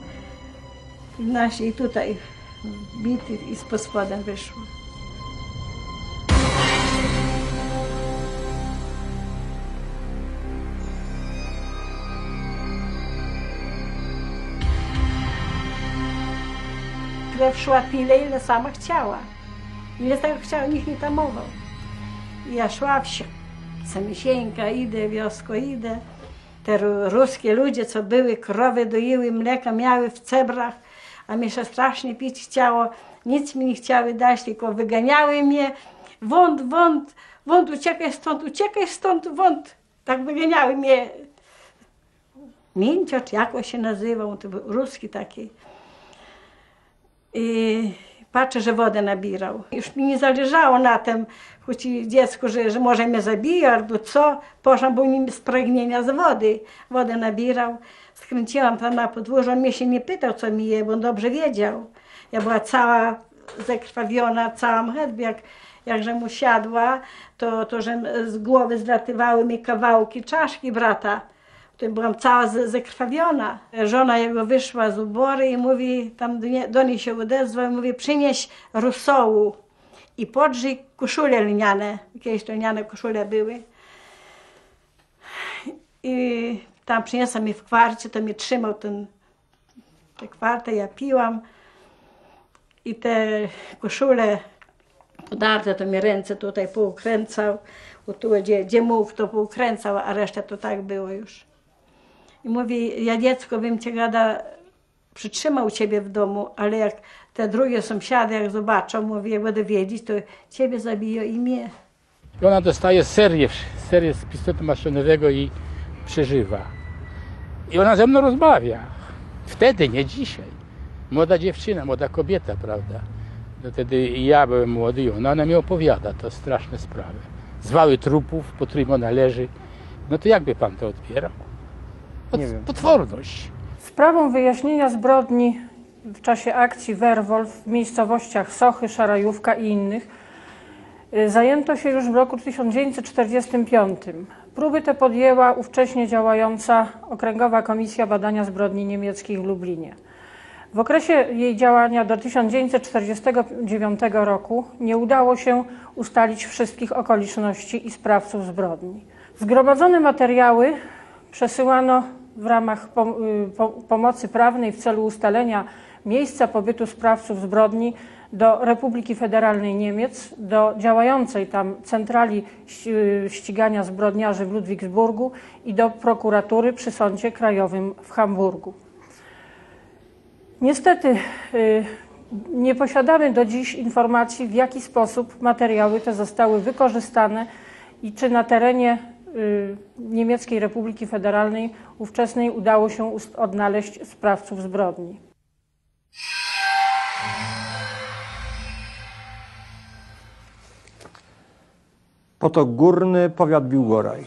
I tutaj bity i spod spodem wyszło. Krew szła tyle, ile sama chciała. Ile tego chciała, nikt nie tamował. I ja szła wsi, samysieńka, idę, wiosko, idę. Te ruskie ludzie, co były, krowy doiły, mleka miały w cebrach, a mnie się strasznie pić chciało. Nic mi nie chciały dać, tylko wyganiały mnie. Wąt, wąt, wąt, uciekaj stąd, uciekaj stąd, wąt. Tak wyganiały mnie. Mięciocz, jak on się nazywał, to był ruski taki. I patrzę, że wodę nabierał. Już mi nie zależało na tym, choć dziecku, że, że może mnie zabije albo co. Poszłam, bo nim z pragnienia z wody. Wodę nabierał. Skręciłam tam na podwórze. On mnie się nie pytał, co mi je, bo on dobrze wiedział. Ja była cała zakrwawiona, cała mchetba. Jak, jakże mu siadła, to, to że z głowy zlatywały mi kawałki czaszki brata. To byłam cała zakrwawiona. Żona jego wyszła z ubory i mówi, tam do, nie, do niej się odezwał i mówi, przynieś rosołu i podrzyj koszule lniane. Jakieś to lniane koszule były. I tam przyniosła mi w kwarcie, to mi trzymał ten, te kwartę, ja piłam. I te koszule podarte, to mi ręce tutaj poukręcał. Tu, gdzie, gdzie mógł, to poukręcał, a reszta to tak było już. I mówi, ja dziecko bym cię gada przytrzymał ciebie w domu, ale jak te drugie sąsiady, jak zobaczą, mówi, jak będę wiedzieć, to ciebie zabiją i mnie. I ona dostaje serię, serię z pistoletu maszynowego i przeżywa. I ona ze mną rozmawia. Wtedy, nie dzisiaj. Młoda dziewczyna, młoda kobieta, prawda? To wtedy ja byłem młody i ona, ona mi opowiada, to straszne sprawy. Zwały trupów, po którym ona leży. No to jakby pan to odbierał? Pot, potworność. Sprawą wyjaśnienia zbrodni w czasie akcji Werwolf w miejscowościach Sochy, Szarajówka i innych zajęto się już w roku tysiąc dziewięćset czterdziestym piątym. Próby te podjęła ówcześnie działająca Okręgowa Komisja Badania Zbrodni Niemieckich w Lublinie. W okresie jej działania do tysiąc dziewięćset czterdziestego dziewiątego roku nie udało się ustalić wszystkich okoliczności i sprawców zbrodni. Zgromadzone materiały przesyłano w ramach pomocy prawnej w celu ustalenia miejsca pobytu sprawców zbrodni do Republiki Federalnej Niemiec, do działającej tam centrali ścigania zbrodniarzy w Ludwigsburgu i do prokuratury przy Sądzie Krajowym w Hamburgu. Niestety nie posiadamy do dziś informacji, w jaki sposób materiały te zostały wykorzystane i czy na terenie Niemieckiej Republiki Federalnej ówczesnej udało się odnaleźć sprawców zbrodni. Potok Górny, powiat Biłgoraj.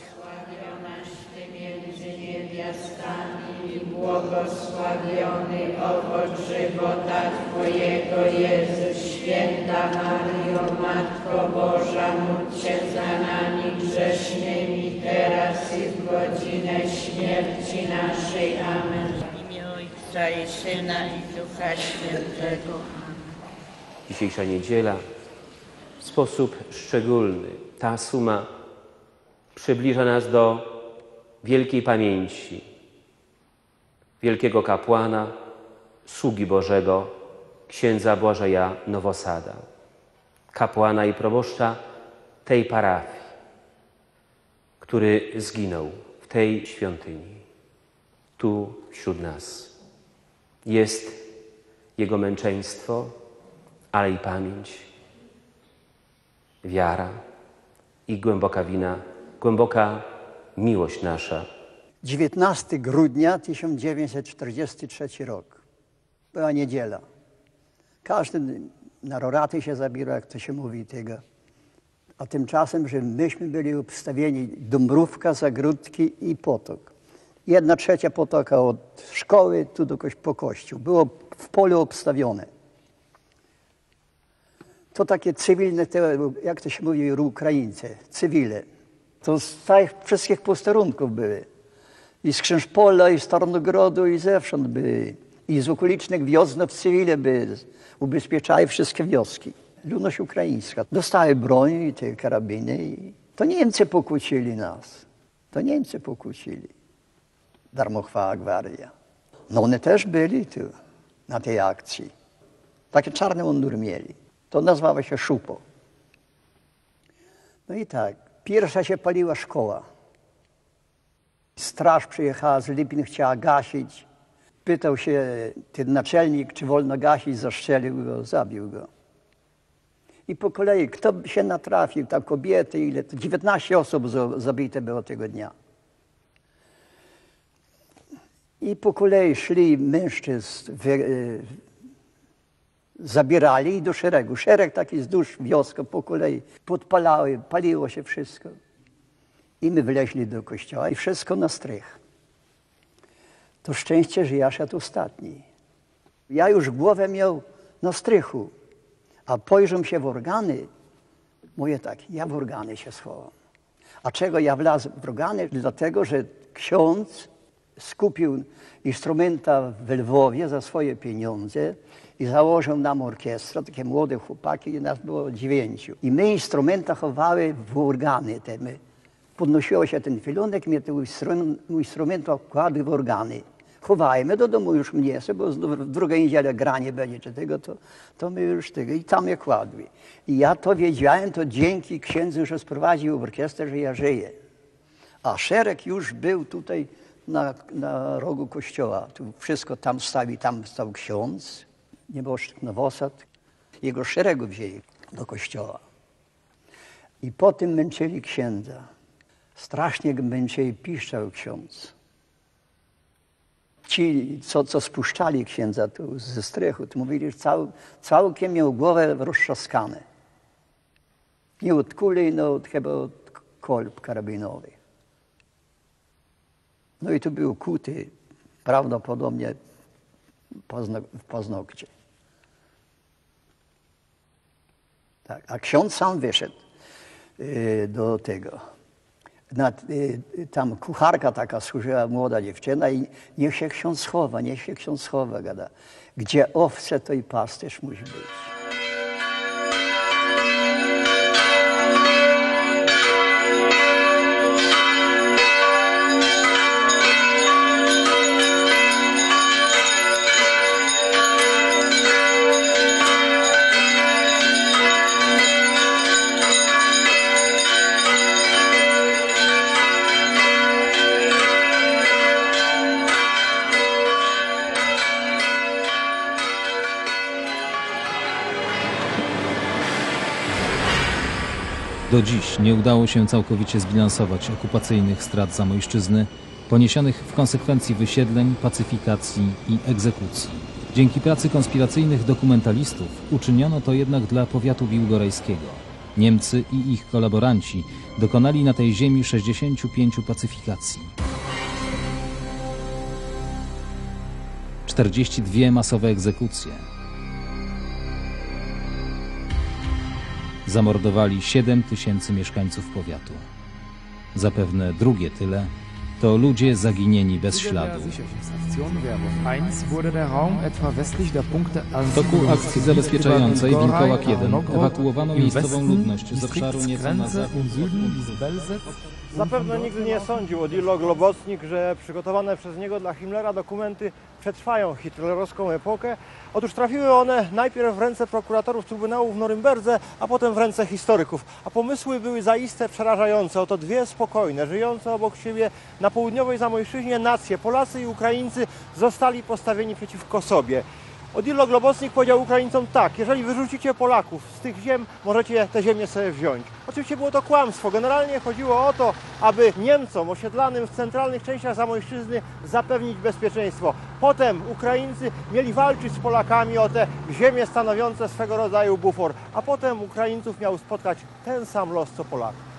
Błogosławiony owoc żywota Twojego, Jezus. Święta Maryjo, Matko Boża, módl się za nami grzesznymi, teraz i w godzinę śmierci naszej. Amen. W imię Ojca i Syna i Ducha Świętego. Dzisiejsza niedziela w sposób szczególny, ta suma przybliża nas do wielkiej pamięci wielkiego kapłana, sługi Bożego, księdza Błażeja Nowosada, kapłana i proboszcza tej parafii, który zginął w tej świątyni, tu wśród nas. Jest jego męczeństwo, ale i pamięć, wiara i głęboka wina, głęboka miłość nasza. dziewiętnastego grudnia tysiąc dziewięćset czterdziesty trzeci rok. Była niedziela. Każdy na roraty się zabierał, jak to się mówi tego. A tymczasem, że myśmy byli obstawieni Dąbrówka, Zagródki i Potok. Jedna trzecia potoka od szkoły tu do po kościół. Było w polu obstawione. To takie cywilne, te, jak to się mówi, Ukraińcy, cywile. To z całych wszystkich posterunków były. I z Księżpola, i z Tarnogrodu, i zewsząd były. I z okolicznych wiosnów cywile były. Ubezpieczały wszystkie wioski. Ludność ukraińska. Dostały broń i te karabiny. I to Niemcy pokłócili nas. To Niemcy pokłócili. Darmochwała gwardia. No one też byli tu, na tej akcji. Takie czarne mundury mieli. To nazywało się Szupo. No i tak, pierwsza się paliła szkoła. Straż przyjechała z Lipin, chciała gasić. Pytał się ten naczelnik, czy wolno gasić, zastrzelił go, zabił go. I po kolei, kto się natrafił, tam kobiety, ile to, dziewiętnaście osób zabite było tego dnia. I po kolei szli mężczyzn, wy, zabierali ich do szeregu. Szereg taki wzdłuż wioska po kolei podpalały, paliło się wszystko. I my wleźli do kościoła i wszystko na strych. To szczęście, że ja szedł ostatni. Ja już głowę miał na strychu, a pojrzę się w organy, mówię tak, ja w organy się schowam. A czego ja wlazłem w organy? Dlatego, że ksiądz skupił instrumenta w Lwowie za swoje pieniądze i założył nam orkiestrę, takie młode chłopaki, i nas było dziewięciu. I my instrumenta chowały w organy te. My. Podnosiło się ten filunek, mnie te instrumenta kładły w organy. Chowajmy do domu już mnie, bo w drugiej niedzielę granie będzie czy tego, to, to my już tego. I tam je kładły. I ja to wiedziałem, to dzięki księdzu, że sprowadził orkiestrę, że ja żyję. A szereg już był tutaj na, na rogu kościoła. Tu wszystko tam stawi, tam stał ksiądz, nieboszczyk Nowosad. Jego szeregu wzięli do kościoła. I potem męczyli księdza. Strasznie męczyli, piszczał ksiądz. Ci, co, co spuszczali księdza tu ze strychu, to mówili, że cał, całkiem miał głowę roztrzaskane. Nie od kuli, no od, chyba od kolb karabinowych. No i to był kuty prawdopodobnie w paznokcie. Tak, a ksiądz sam wyszedł y, do tego. Nad, y, tam kucharka taka służyła, młoda dziewczyna, i niech się ksiądz schowa, niech się ksiądz schowa, gada. Gdzie owce, to i pasterz musi być. Do dziś nie udało się całkowicie zbilansować okupacyjnych strat Zamojszczyzny, poniesionych w konsekwencji wysiedleń, pacyfikacji i egzekucji. Dzięki pracy konspiracyjnych dokumentalistów uczyniono to jednak dla powiatu biłgorajskiego. Niemcy i ich kolaboranci dokonali na tej ziemi sześćdziesięciu pięciu pacyfikacji. czterdzieści dwie masowe egzekucje. Zamordowali siedem tysięcy mieszkańców powiatu. Zapewne drugie tyle to ludzie zaginieni bez śladu. W toku akcji zabezpieczającej Wilkołak jeden ewakuowano miejscową ludność z obszaru nieco na zachód. Zapewne nigdy nie sądził Odilo Globocnik, że przygotowane przez niego dla Himmlera dokumenty przetrwają hitlerowską epokę. Otóż trafiły one najpierw w ręce prokuratorów Trybunału w Norymberdze, a potem w ręce historyków. A pomysły były zaiste przerażające. Oto dwie spokojne, żyjące obok siebie na południowej Zamojszczyźnie nacje, Polacy i Ukraińcy, zostali postawieni przeciwko sobie. Odilo Globocnik powiedział Ukraińcom tak: jeżeli wyrzucicie Polaków z tych ziem, możecie te ziemię sobie wziąć. Oczywiście było to kłamstwo. Generalnie chodziło o to, aby Niemcom osiedlanym w centralnych częściach Zamojszczyzny zapewnić bezpieczeństwo. Potem Ukraińcy mieli walczyć z Polakami o te ziemie stanowiące swego rodzaju bufor, a potem Ukraińców miał spotkać ten sam los co Polaków.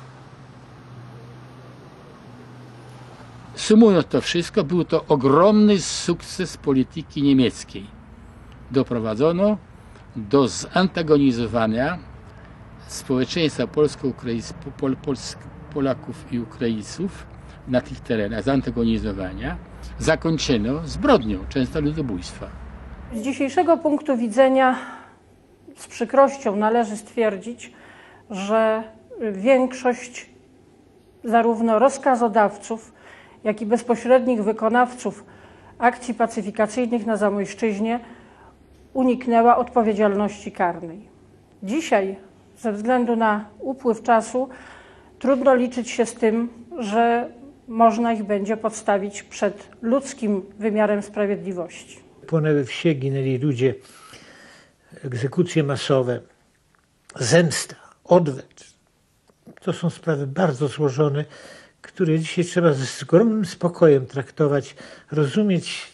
Sumując to wszystko, był to ogromny sukces polityki niemieckiej. Doprowadzono do zantagonizowania społeczeństwa polsko-ukraińskiego, pol, Polaków i Ukraińców na tych terenach, zantagonizowania, zakończono zbrodnią, często ludobójstwa. Z dzisiejszego punktu widzenia z przykrością należy stwierdzić, że większość zarówno rozkazodawców, jak i bezpośrednich wykonawców akcji pacyfikacyjnych na Zamojszczyźnie uniknęła odpowiedzialności karnej. Dzisiaj, ze względu na upływ czasu, trudno liczyć się z tym, że można ich będzie podstawić przed ludzkim wymiarem sprawiedliwości. Płonęły wsie, ginęli ludzie, egzekucje masowe, zemsta, odwet. To są sprawy bardzo złożone, które dzisiaj trzeba z ogromnym spokojem traktować, rozumieć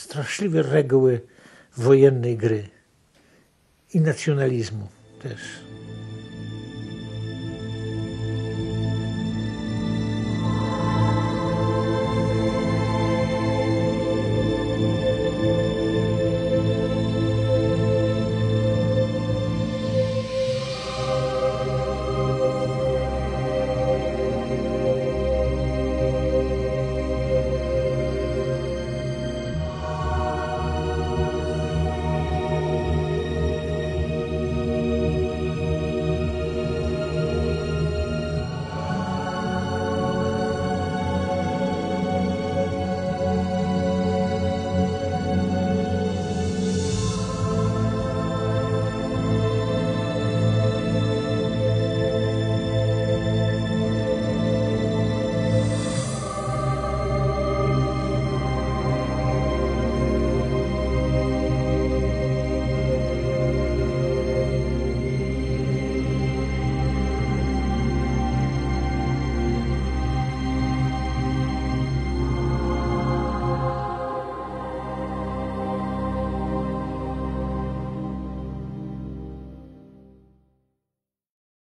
straszliwe reguły wojennej gry i nacjonalizmu też.